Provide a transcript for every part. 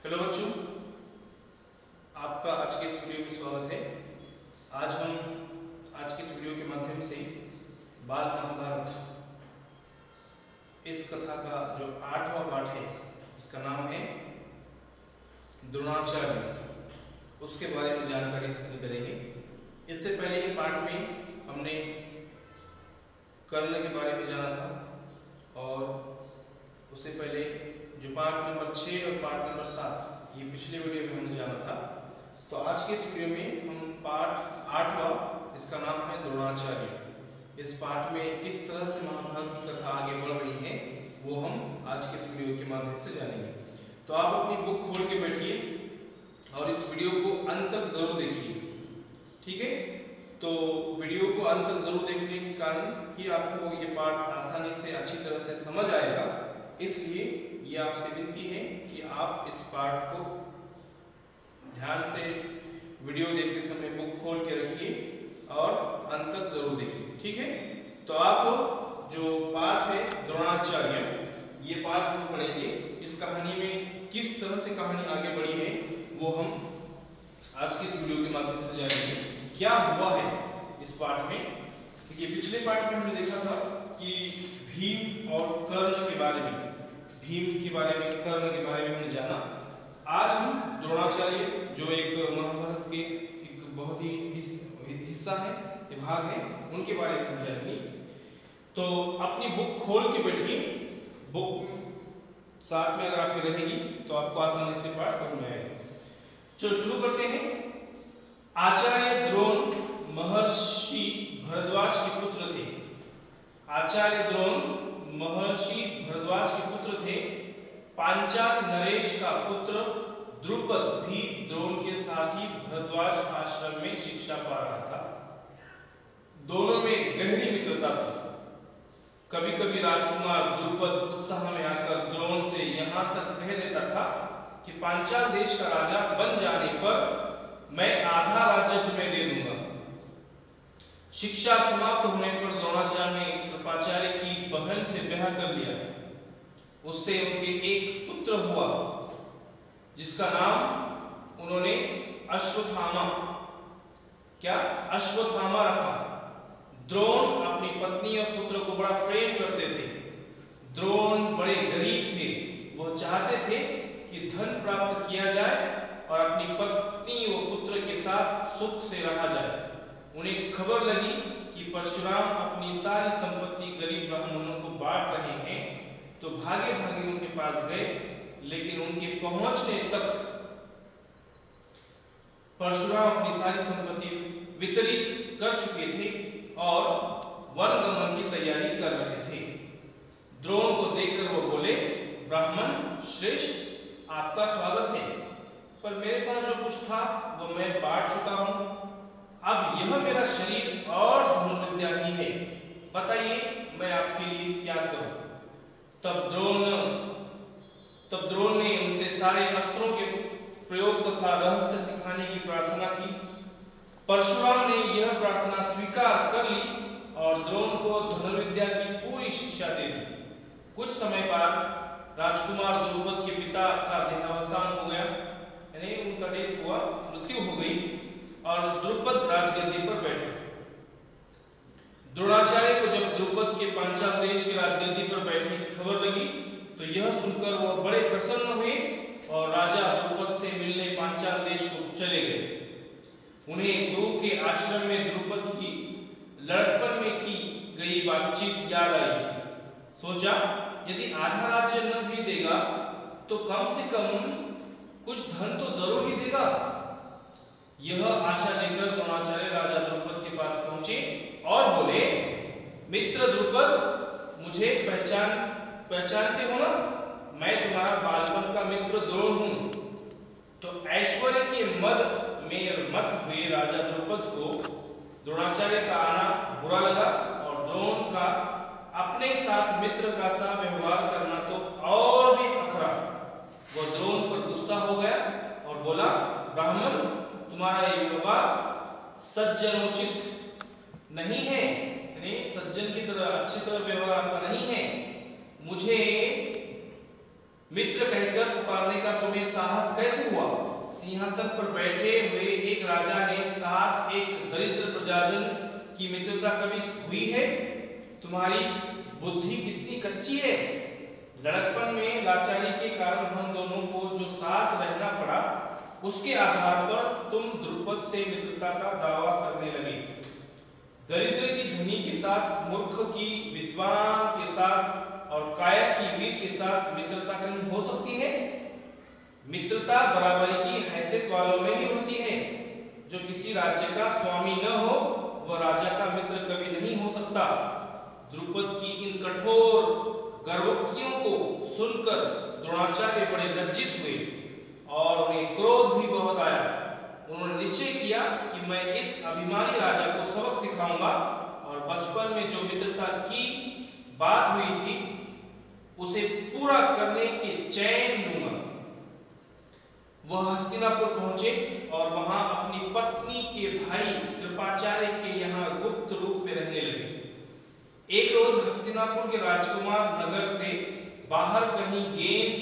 Hello बच्चों, आपका आज के इस वीडियो में स्वागत है। आज के इस वीडियो के माध्यम से बाल महाभारत इस कथा का जो 8वां पाठ है, इसका नाम है द्रोणाचार्य, उसके बारे में जानकारी हासिल करेंगे। इससे पहले के पाठ में हमने कर्ण के बारे में जाना था और उससे पहले जो पाठ नंबर 6 और पाठ नंबर 7 ये पिछले वीडियो में हमने जाना था। तो आज के इस वीडियो में हम पाठ 8वां, इसका नाम है द्रोणाचार्य, इस पाठ में किस तरह से महाभारत की कथा आगे बढ़ रही है वो हम आज के इस वीडियो के माध्यम से जानेंगे। तो आप अपनी बुक खोल के बैठिए और इस वीडियो को अंत तक जरूर देखिए, ठीक है। तो वीडियो को अंत तक जरूर देखने के कारण ही आपको ये पाठ आसानी से अच्छी तरह से समझ आएगा। इसलिए ये आपसे विनती है कि आप इस पाठ को ध्यान से वीडियो देखते समय बुक खोल के रखिए और अंत तक जरूर देखिए, ठीक है। तो आप जो पाठ है द्रोणाचार्य, ये पाठ हम पढ़ेंगे। इस कहानी में किस तरह से कहानी आगे बढ़ी है वो हम आज की इस वीडियो के माध्यम से जानेंगे। क्या हुआ है इस पाठ में। देखिए, पिछले पाठ में हमने देखा था कि भीम और कर्ण के बारे में, कर्ण के बारे में हमने जाना। आज हम द्रोणाचार्य, जो एक महाभारत के एक बहुत ही हिस्सा है, भाग है, उनके बारे में हम जानेंगे। तो अपनी बुक खोल के बैठिए, बुक साथ में अगर आपकी रहेगी तो आपको आसानी से पाठ समझ में आएगा। चलो शुरू करते हैं। आचार्य द्रोण महर्षि भरद्वाज के पुत्र थे। आचार्य द्रोण महर्षि भरद्वाज के पुत्र थे। पांचाल नरेश का पुत्र द्रुपद भी द्रोण के साथ ही भरद्वाज आश्रम में शिक्षा पा रहा था। दोनों में गहरी मित्रता थी। कभी कभी राजकुमार द्रुपद उत्साह में आकर द्रोण से यहाँ तक कह देता था कि पांचाल देश का राजा बन जाने पर मैं आधा राज्य तुम्हें दे दूंगा। शिक्षा समाप्त होने पर द्रोणाचार्य ने कृपाचार्य की बहन से ब्याह कर लिया। उससे उनके एक पुत्र हुआ जिसका नाम उन्होंने अश्वत्थामा रखा। द्रोण अपनी पत्नी और पुत्र को बड़ा प्रेम करते थे। द्रोण बड़े गरीब थे। वो चाहते थे कि धन प्राप्त किया जाए और अपनी पत्नी और पुत्र के साथ सुख से रहा जाए। उन्हें खबर लगी कि परशुराम अपनी सारी संपत्ति गरीब ब्राह्मणों को बांट रहे हैं, तो भागे भागे उनके पास गए, लेकिन उनके पहुंचने तक परशुराम अपनी सारी संपत्ति वितरित कर चुके थे और वन गमन की तैयारी कर रहे थे। द्रोण को देखकर वो बोले, ब्राह्मण श्रेष्ठ, आपका स्वागत है, पर मेरे पास जो कुछ था वो मैं बांट चुका हूं। अब यह मेरा शरीर और धनुर्विद्या ही है, बताइए मैं आपके लिए क्या करूं। तब द्रोण ने उनसे सारे अस्त्रों के प्रयोग तथा रहस्य सिखाने की प्रार्थना की। परशुराम ने यह प्रार्थना स्वीकार कर ली और द्रोण को धनुर्विद्या की पूरी शिक्षा दे दी। कुछ समय बाद राजकुमार द्रुपद के पिता का देहावसान हो गया, यानी उनका डेथ हुआ, मृत्यु हो गई और द्रुपद राजगद्दी पर बैठे। द्रोणाचार्य को जब द्रुपद के पांचाल देश के राजगद्दी पर बैठने की खबर लगी तो यह सुनकर वो बड़े प्रसन्न हुए और राजा द्रुपद से मिलने पांचाल देश को चले गए। उन्हें गुरु के आश्रम में द्रुपद की लड़कपन में की गई बातचीत याद आई थी। सोचा, यदि आधा राज्य न भी देगा तो कम से कम कुछ धन तो जरूर ही देगा। यह आशा लेकर द्रोणाचार्य राजा द्रुपद के पास पहुंचे और बोले, मित्र द्रुपद, मुझे पहचानते हो ना? मैं तुम्हारा बालपन का मित्र द्रोण हूं। तो ऐश्वर्य के मद में मत हुए राजा द्रुपद को द्रोणाचार्य का आना बुरा लगा और द्रोण का अपने साथ मित्र का सा व्यवहार करना तो और भी अखरा। वो द्रोण पर गुस्सा हो गया और बोला, ब्राह्मण, तुम्हारा ये व्यवहार सज्जनोचित नहीं है, यानी सज्जन की तरह अच्छी तरह व्यवहार आपका नहीं है। मुझे मित्र मित्र कहकर पुकारने का तुम्हें साहस कैसे हुआ? सिंहासन पर बैठे हुए एक राजा ने साथ एक दरिद्र प्रजाजन की मित्रता कभी हुई है? तुम्हारी बुद्धि कितनी कच्ची है। लड़कपन में लाचारी के कारण हम दोनों को जो साथ रहना पड़ा, उसके आधार पर तुम द्रुपद से मित्रता का दावा करने लगे। दरिद्र की धनी के साथ, मूर्ख की विद्वान के साथ और कायर की वीर के साथ मित्रता कहीं हो सकती है? मित्रता बराबरी की हैसियत वालों में ही होती है। जो किसी राज्य का स्वामी न हो, वह राजा का मित्र कभी नहीं हो सकता। द्रुपद की इन कठोर गर्वोक्तियों को सुनकर द्रोणाचार्य बड़े लज्जित हुए और उन्हें क्रोध भी बहुत आया। उन्होंने निश्चय किया कि मैं इस अभिमानी राजा को सबक सिखाऊंगा और बचपन में जो मित्रता की बात हुई थी उसे पूरा करने के चैन लूंगा। वह हस्तिनापुर पहुंचे और वहां अपनी पत्नी के भाई कृपाचार्य के यहाँ गुप्त रूप में रहने लगे। एक रोज हस्तिनापुर के राजकुमार नगर से बाहर कहीं गेंद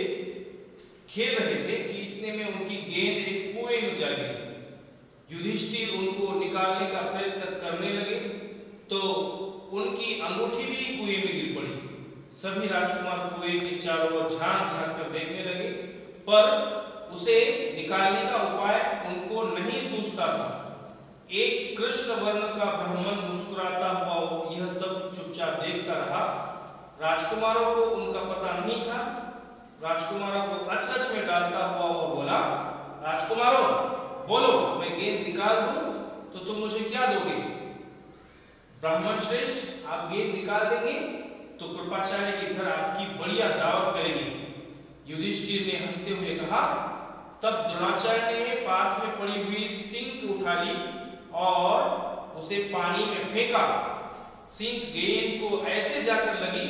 खेल रहे थे कि इतने में उनकी गेंद एक कुएं में जा गई। युधिष्ठिर उनको निकालने का प्रयत्न करने लगे तो उनकी अंगूठी भी कुएं में गिर पड़ी। सभी राजकुमार कुएं के चारों ओर झांक झांक कर देखने लगे, पर उसे निकालने का उपाय उनको नहीं सूझता था। एक कृष्ण वर्ण का ब्राह्मण मुस्कुराता हुआ यह सब चुपचाप देखता रहा। राजकुमारों को उनका पता नहीं था। राजकुमारों को अचरज में डालता हुआ वह बोला, राजकुमारों बोलो, मैं गेंद निकाल दूं तो तुम मुझे क्या दोगे? ब्राह्मण श्रेष्ठ, आप गेंद निकाल देंगे तो कृपाचार्य के घर आपकी बढ़िया दावत करेंगे। युधिष्ठिर ने हंसते हुए कहा। तब द्रोणाचार्य ने पास में पड़ी हुई सिंक उठा ली और उसे पानी में फेंका। सिंक गेंद को ऐसे जाकर लगी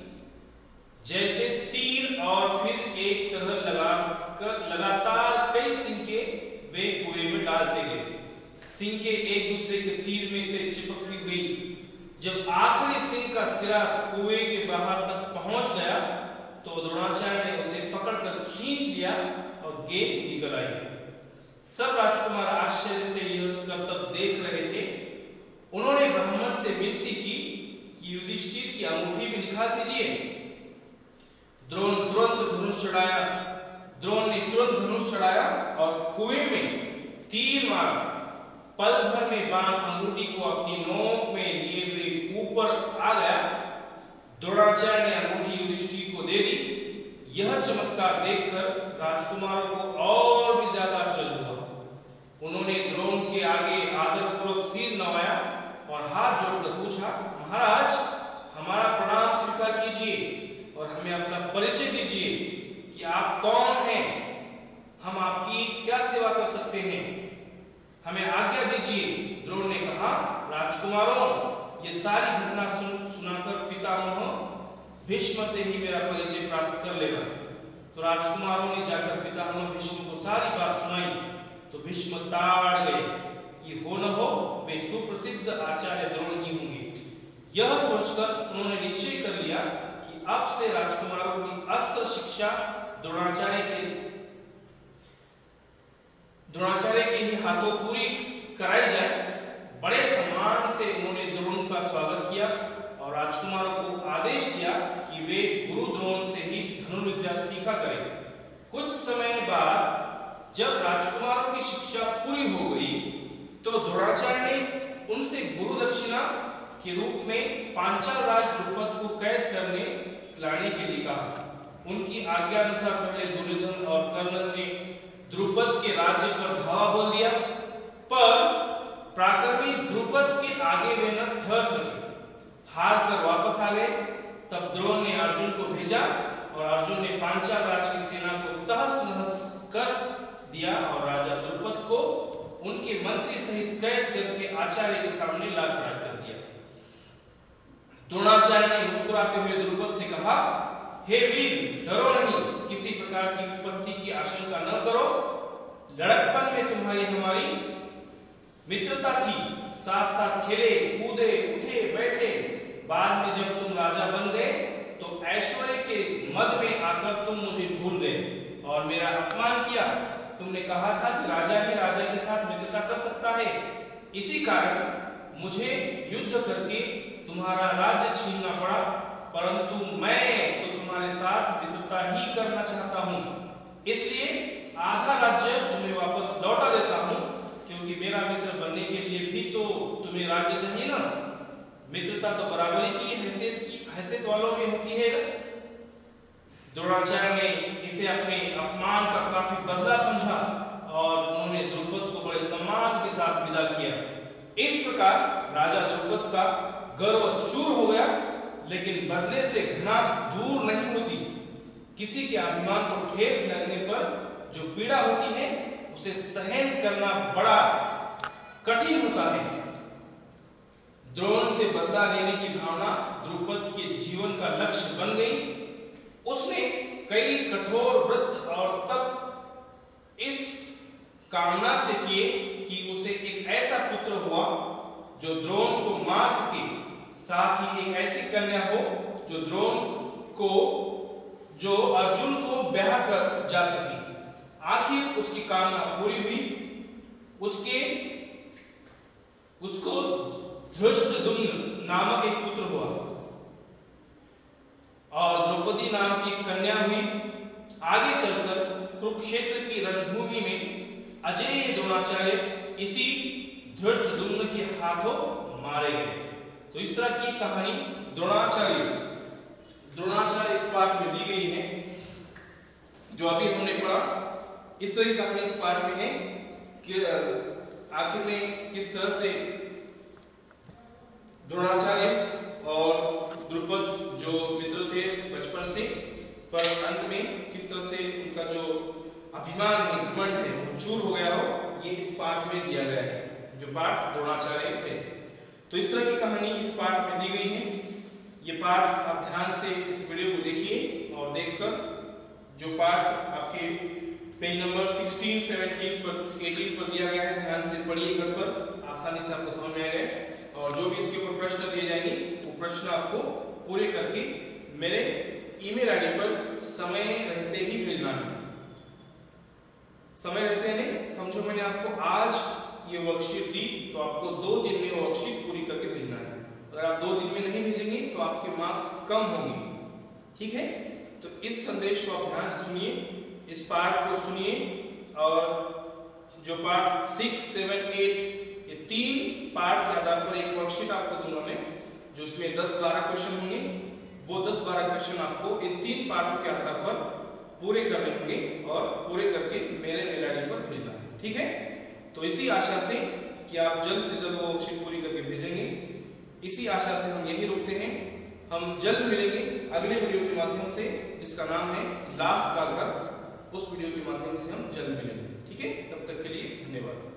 जैसे तीर और फिर एक तरह लगातार कई सिंके वे कुएं में डालते गए। सिंके एक दूसरे के सिर में से चिपकती गई। जब आखिरी सिंक का सिरा कुएं के बाहर तक पहुंच गया तो द्रोणाचार्य ने उसे पकड़कर खींच लिया और गेंद निकल आई। सब राजकुमार आश्चर्य से यह करतब देख रहे थे। उन्होंने ब्राह्मण से विनती की कि युधिष्ठिर की अंगूठी भी निकाल दीजिए। द्रोण ने तुरंत धनुष चढ़ाया और कुएं में तीर मारा। पल भर में बाण अंगूठी को अपनी नोक में लिए हुए ऊपर आ गया। द्रोणाचार्य ने अंगूठी युधिष्ठिर को दे दी। यह चमत्कार देखकर राजकुमारों को और भी ज्यादा अचरज हुआ। उन्होंने द्रोण के आगे आदरपूर्वक सिर नवाया और हाथ जोड़कर पूछा, महाराज, हमारा प्रणाम स्वीकार कीजिए और हमें अपना परिचय दीजिए कि आप कौन हैं। हम आपकी क्या सेवा कर सकते हैं, हमें आज्ञा दीजिए। द्रोण ने कहा, राजकुमारों, ये सारी घटना सुनाकर पितामह भीष्म से ही मेरा परिचय प्राप्त कर लेना। तो राजकुमारों ने जाकर पितामह भीष्म को सारी बात सुनाई तो भीष्म ताड़ गए कि हो न हो वे सुप्रसिद्ध आचार्य द्रोण ही होंगे। यह सोचकर उन्होंने निश्चय कर लिया कि अब से राजकुमारों की अस्त्र शिक्षा द्रोणाचार्य के ही हाथों पूरी कराई जाए। बड़े सम्मान से उन्होंने द्रोण का स्वागत किया और राजकुमारों को आदेश दिया कि वे गुरु द्रोण से ही धनुर्विद्या सीखा करें। कुछ समय बाद जब राजकुमारों की शिक्षा पूरी हो गई तो द्रोणाचार्य ने उनसे गुरु दक्षिणा के रूप में पांचाल राज द्रुपद को कैद करने लाने के लिए कहा। उनकी आज्ञा अनुसार पहले दुर्योधन और कर्ण ने द्रुपद के राज्य पर धावा बोल दिया, पर प्राकर्मी द्रुपद के आगे वे न ठहर सके, हार कर वापस आ गए। तब द्रोण ने अर्जुन को भेजा और अर्जुन ने पांचाल राज की सेना को तहस नहस कर दिया और राजा द्रुपद को उनके मंत्री सहित कैद करके आचार्य के सामने ला खड़ा कर दिया। द्रोणाचार्य ने मुस्कुराते हुए द्रुपद से कहा, हे वीर, डरो नहीं, किसी प्रकार की विपत्ति की आशंका न करो। लड़कपन में तुम्हारी हमारी मित्रता थी, साथ साथ खेले कूदे, उठे बैठे। बाद में जब तुम राजा बन गए तो ऐश्वर्य के मद में आकर तुम मुझे भूल गए और मेरा अपमान किया। तुमने कहा था कि राजा ही राजा के साथ मित्रता कर सकता है, इसी कारण मुझे युद्ध करके तुम्हारा राज्य छीनना पड़ा, परंतु मैं तो तुम्हारे साथ मित्रता ही करना चाहता हूं, इसलिए आधा राज्य तुम्हें वापस लौटा देता हूं, क्योंकि मेरा मित्र बनने के लिए भी तो तुम्हें राज्य चाहिए ना। मित्रता तो बराबरी की हैसियत वालों में होती है। द्रोणाचार्य ने इसे अपने अपमान का काफी बदला समझा और उन्होंने द्रुपद को बड़े सम्मान के साथ विदा किया। इस प्रकार राजा द्रुपद का गर्व चूर हो गया, लेकिन बदले से घृणा दूर नहीं होती। किसी के अभिमान को ठेस लगने पर जो पीड़ा होती है उसे सहन करना बड़ा कठिन होता है। द्रोण से बदला लेने की भावना द्रुपद के जीवन का लक्ष्य बन गई। उसने कई कठोर व्रत और तप इस कामना से किए कि उसे एक ऐसा पुत्र हुआ जो द्रोण को मार सके, साथ ही एक ऐसी कन्या हो जो अर्जुन को ब्याह कर जा सके। आखिर उसकी कामना पूरी हुई। उसको धृष्टद्युम्न नामक एक पुत्र हुआ और द्रौपदी नाम की कन्या हुई। आगे चलकर कुरुक्षेत्र की रणभूमि में अजेय द्रोणाचार्य इसी धृष्टद्युम्न के हाथों मारे गए। तो इस तरह की कहानी द्रोणाचार्य इस पाठ में दी गई है, जो अभी हमने पढ़ा। इस तरह की कहानी इस पाठ में है कि आखिर में किस तरह से द्रोणाचार्य और द्रुपद जो मित्र थे बचपन से, पर अंत में किस तरह से उनका जो अभिमान है, घमंड है, वो चूर हो गया हो, ये इस पाठ में दिया गया है, जो पाठ द्रोणाचार्य है। तो इस तरह की कहानी इस पाठ में दी गई है। ये पाठ आप ध्यान से इस वीडियो को देखिए और देखकर जो पाठ आपके पेज नंबर 16, 17 पर 18 पर दिया गया है, ध्यान से पढ़िए घर पर, आसानी से आपको समझ में आ गए। और जो भी इसके ऊपर प्रश्न दिए जाएंगे वो प्रश्न आपको पूरे करके मेरे ईमेल आईडी पर समय रहते ही भेजना है। समय रहते हैं, समझो मैंने आपको आज ये वर्कशीट दी तो आपको 2 दिन में वर्कशीट पूरी करके भेजना है। अगर आप 2 दिन में नहीं भेजेंगे तो आपके मार्क्स कम होंगे, ठीक है। तो इस संदेश को आप ध्यान से सुनिए, इस पाठ को सुनिए और जो पाठ 6, 7, 8 ये 3 पाठ के आधार पर एक वर्कशीट आपको दूंगा मैं, जो उसमें 10-12 क्वेश्चन होंगे। वो 10-12 क्वेश्चन आपको इन 3 पाठों के आधार पर पूरे करने होंगे और पूरे करके मेरे मेल आईडी पर भेजना है, ठीक है। तो इसी आशा से कि आप जल्द से जल्द वो वर्कशीट पूरी करके भेजेंगे, इसी आशा से हम यही रुकते हैं। हम जल्द मिलेंगे अगले वीडियो के माध्यम से, जिसका नाम है लाख का घर। उस वीडियो के माध्यम से हम जल्द मिलेंगे, ठीक है। तब तक के लिए धन्यवाद।